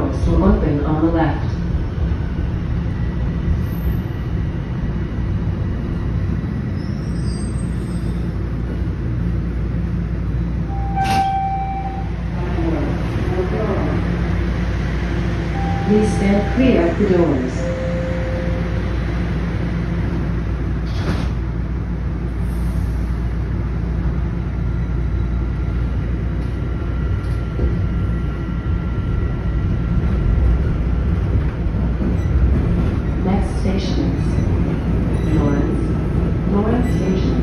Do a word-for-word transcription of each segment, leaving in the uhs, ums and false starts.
Doors will open on the left. Please stand clear of the doors. Next station is Lawrence, Lawrence Station.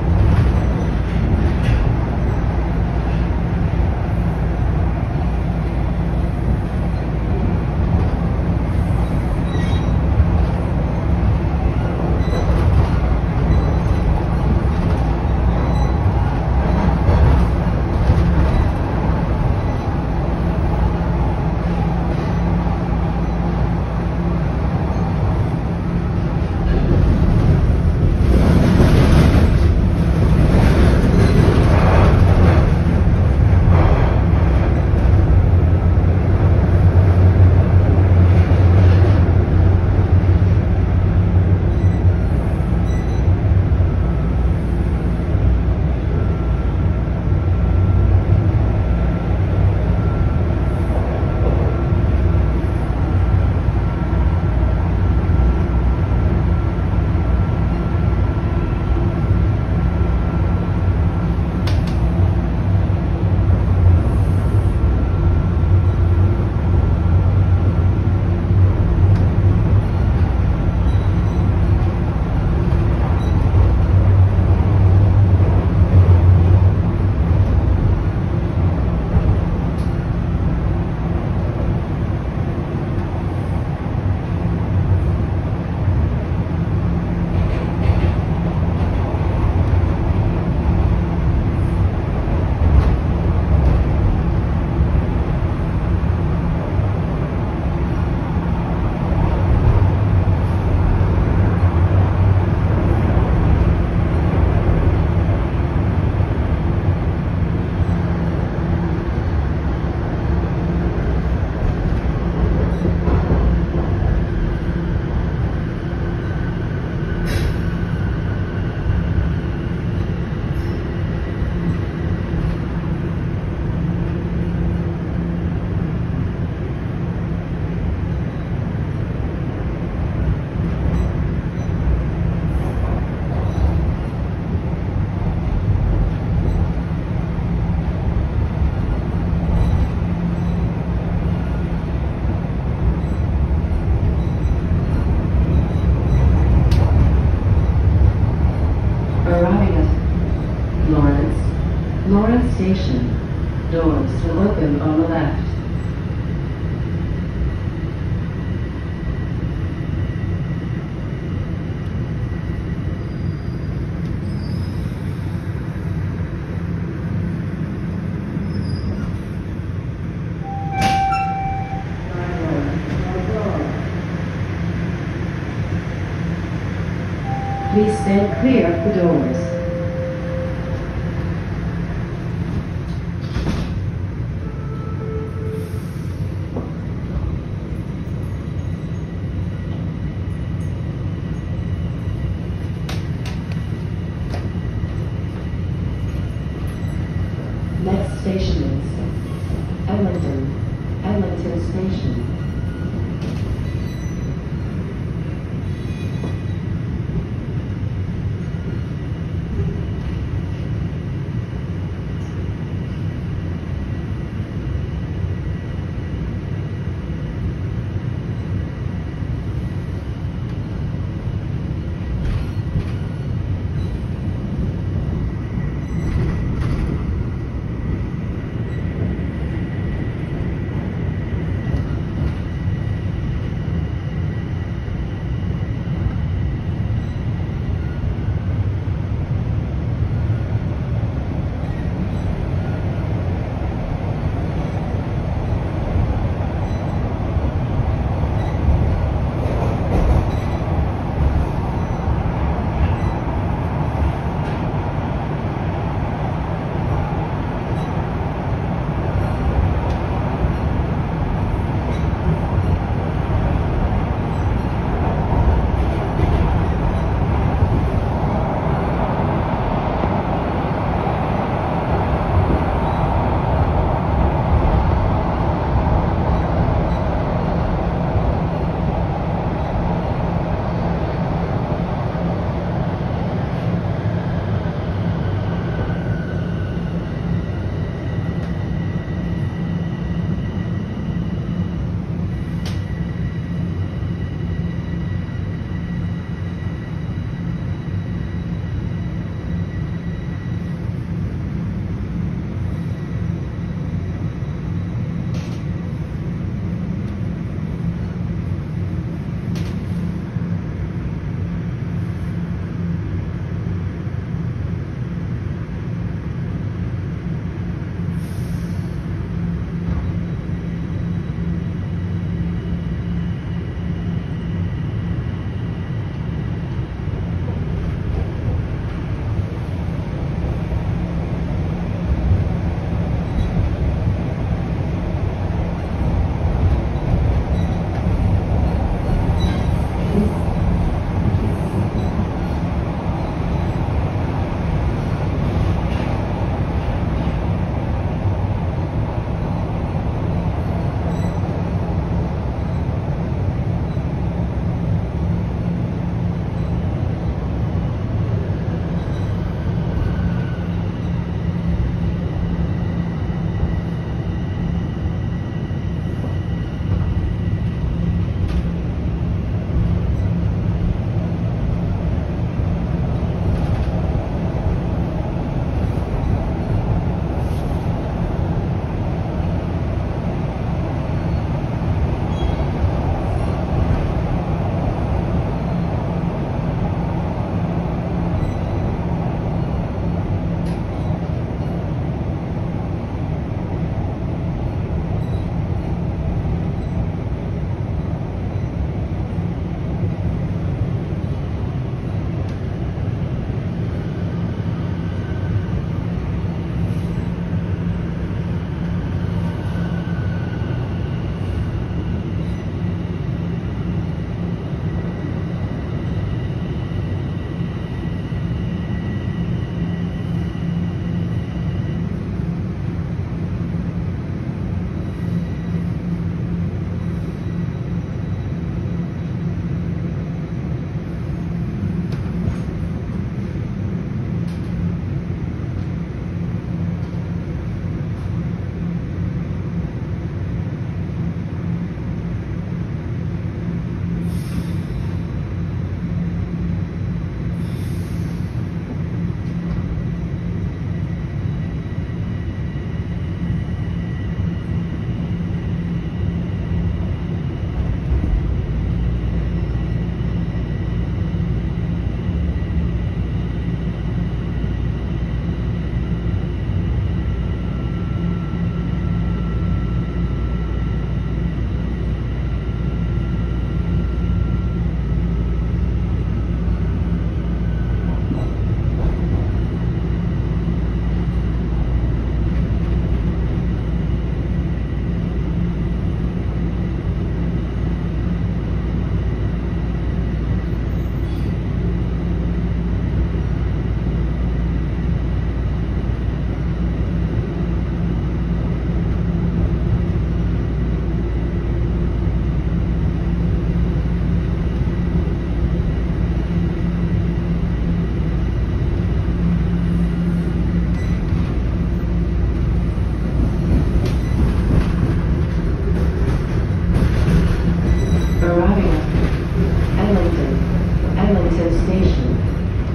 Lawrence Station. Doors will open on the left. Please stand clear of the doors. Next station is Eglinton, Eglinton Station.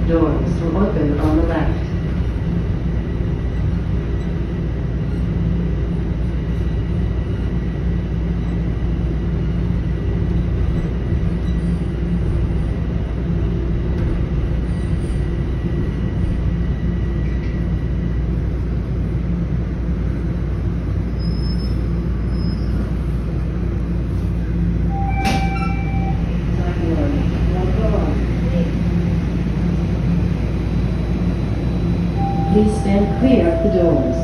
Doors will open on the left. Please stand clear of the doors.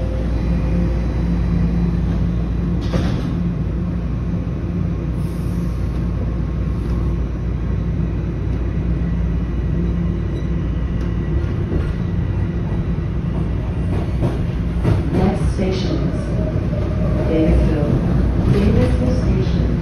Next station is Davisville. Davisville Station.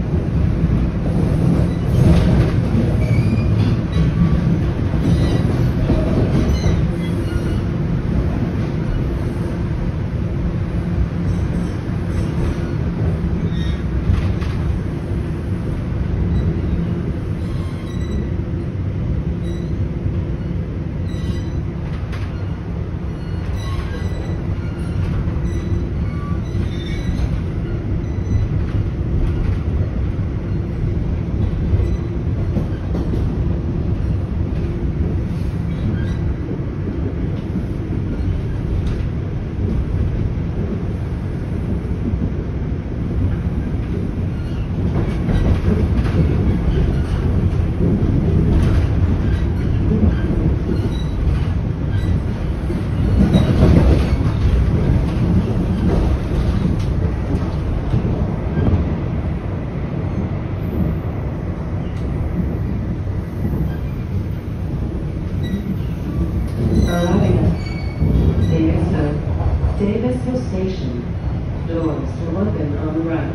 Davisville Station. Doors will open on the right.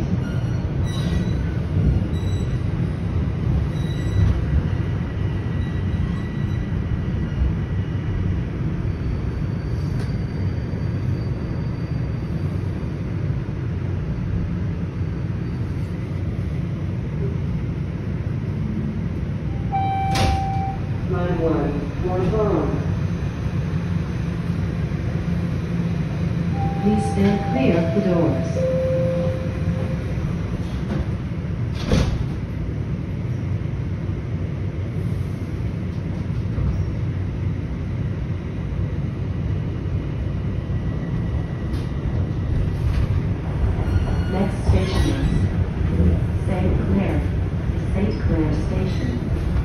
Line one, Bloor. Please stand clear of the doors. Next station is Saint Clair, Saint Clair Station.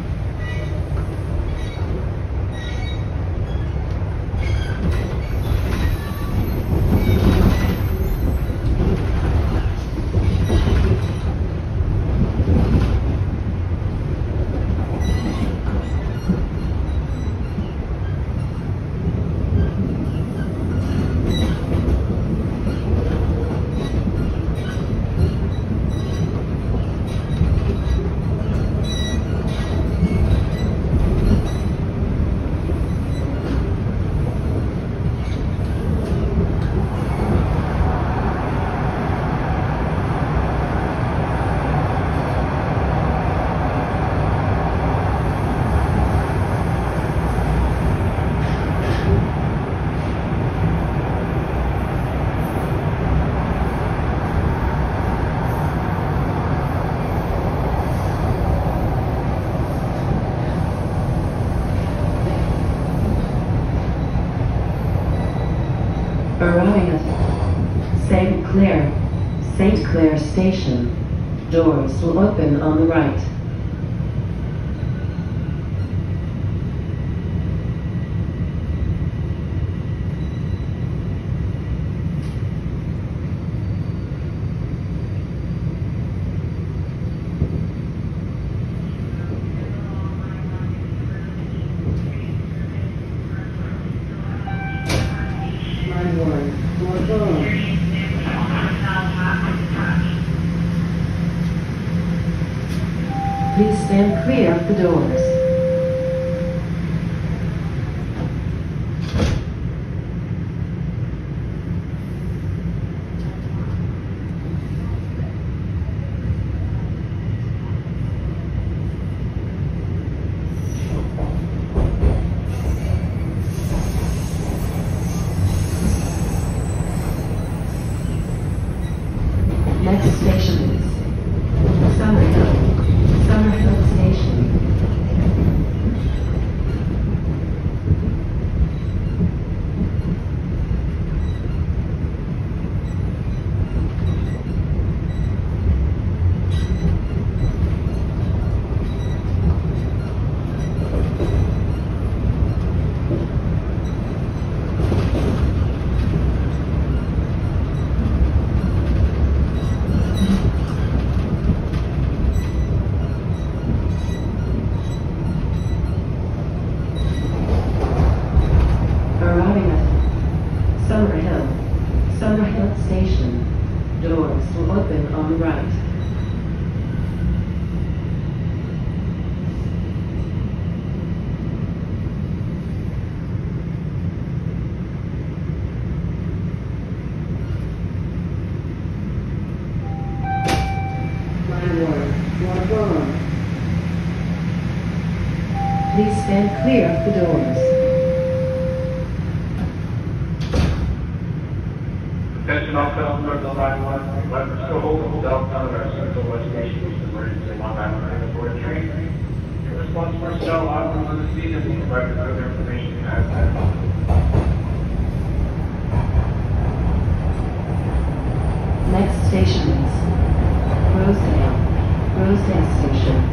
Arriving at Saint Clair, Saint Clair Station. Doors will open on the right. Please stand clear of the doors. or gone. Please stand clear of the doors. Attention all customers on line one, let us go hold themselves out of our central West Station, emergency Long Island Airport train. Your response personnel officers on the scene and will provide further information as necessary. Next station is Rosedale, Rosedale Station.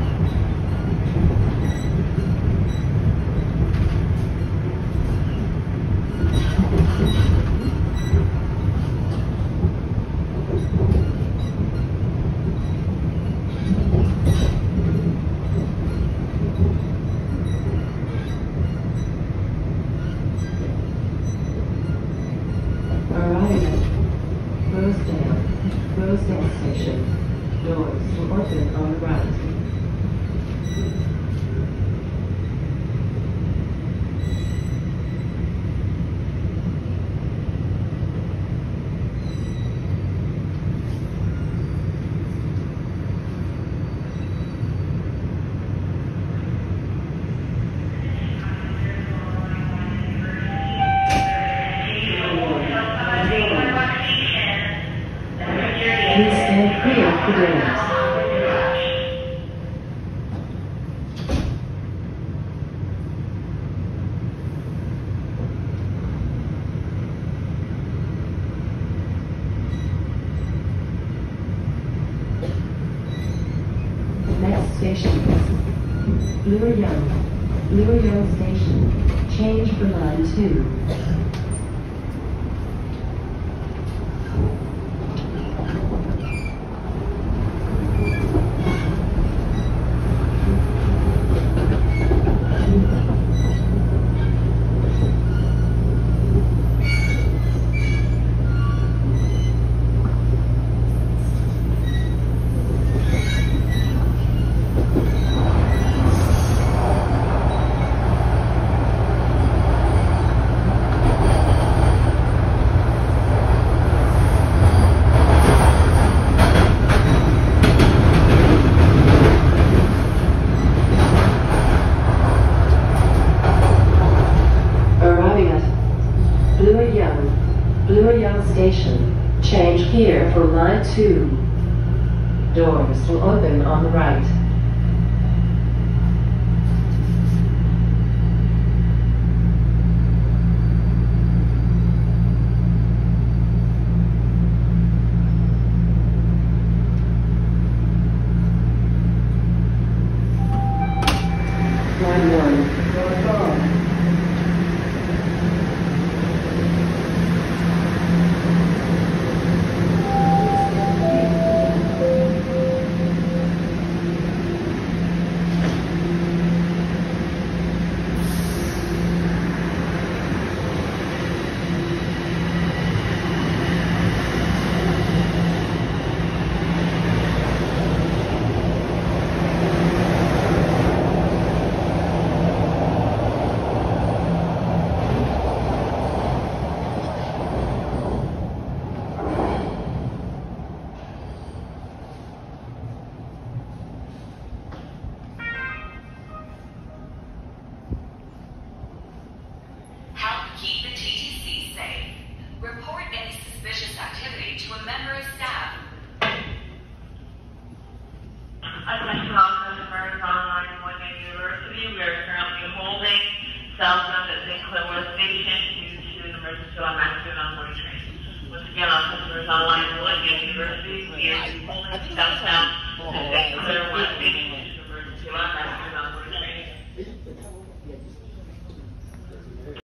Arriving at Rosedale, Rosedale Station. Doors will open on the right. Please stand clear of the doors. Next station is Bloor-Yonge, Bloor-Yonge Station. Change for line two. Bloor-Yonge, Bloor-Yonge Station. Change here for line two. Doors will open on the right. Line one, doors on. Keep the T T C safe. Report any suspicious activity to a member of staff. Attention all customers on line one at University. We are currently holding southbound at Saint Clair West Station due to an emergency on accident onboard train. Once again, all customers on line one at University, we are holding southbound